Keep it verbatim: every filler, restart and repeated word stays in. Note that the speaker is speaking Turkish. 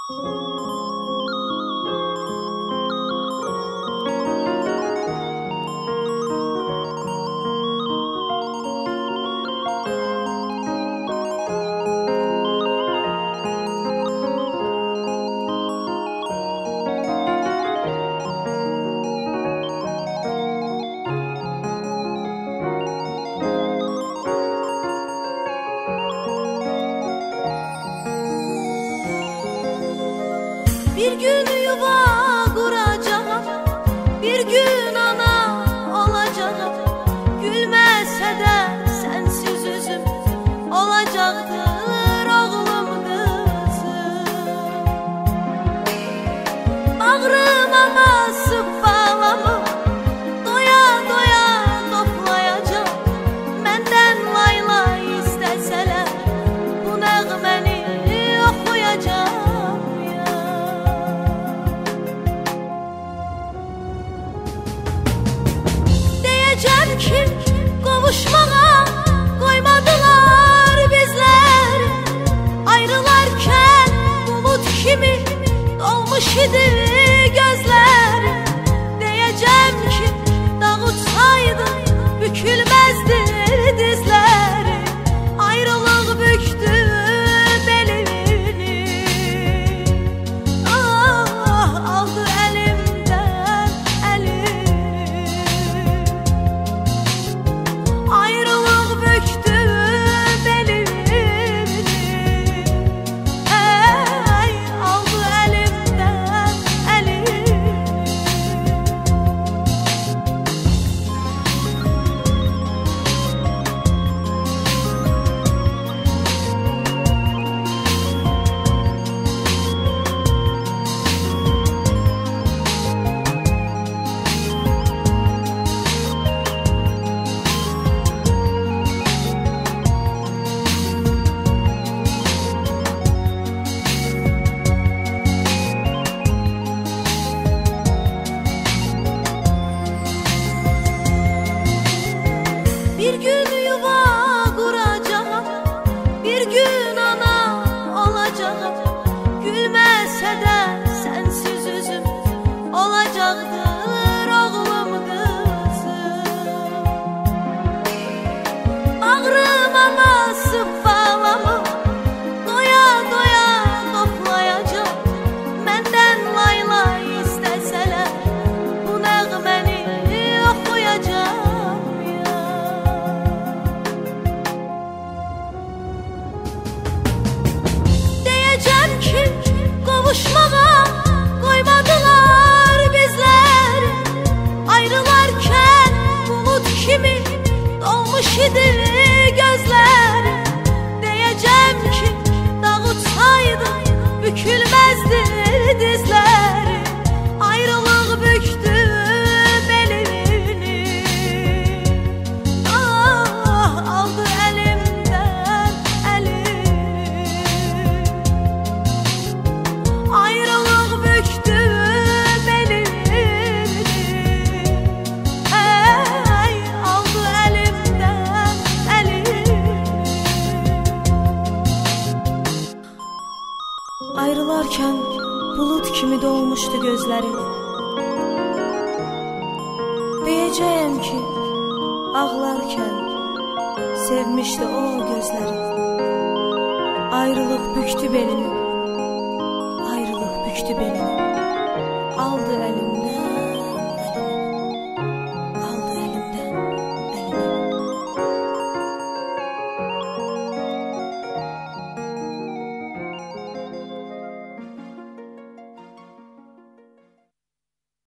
Bir gün yuva kuracağım, bir gün ana olacağım. Gülmese de sensiz üzüm olacaktır oğlum kızım. Bağrıma basıp bağlamı doya doya toplayacağım. Menden layla isteseler bu nəğməni oxuyacağım. Ki qovuşmağa qoymadılar bizləri. Ayrılarkən bulut kimi dolmuş idi gözləri. Deyəcəm ki dağ uçsaydı bükülməzdi dizləri. Ayrılıq büktü belini, ah aldı əlimdən əlini. Ayrılık büktü belini, hey aldı elimden elini. Bir gün yuva kuracağım, bir gün ana olacağım. Gülmese de sensiz üzüm olacaktır oğlum kızım. Bağrıma basıp bağlamı doya doya toplayacağım. Menden layla isteseler bu nəğməni oxuyacağım. Ki qovuşmağa qoymadılar bizləri. Ayrılarkən bulut kimi dolmuş idi gözləri. Deyəcəm ki dağ uçsaydı bükülməzdi dizləri. Ayrılıq büktü belini, ah aldı əlimdən əlini. Ayrılık büktü belini, hey aldı elimden elini. Ayrılarken bulut kimi dolmuştu gözleri. Diyeceğim ki ağlarken sevmişti o gözleri. Ayrılık büktü belini, büktü belini, aldı elimden.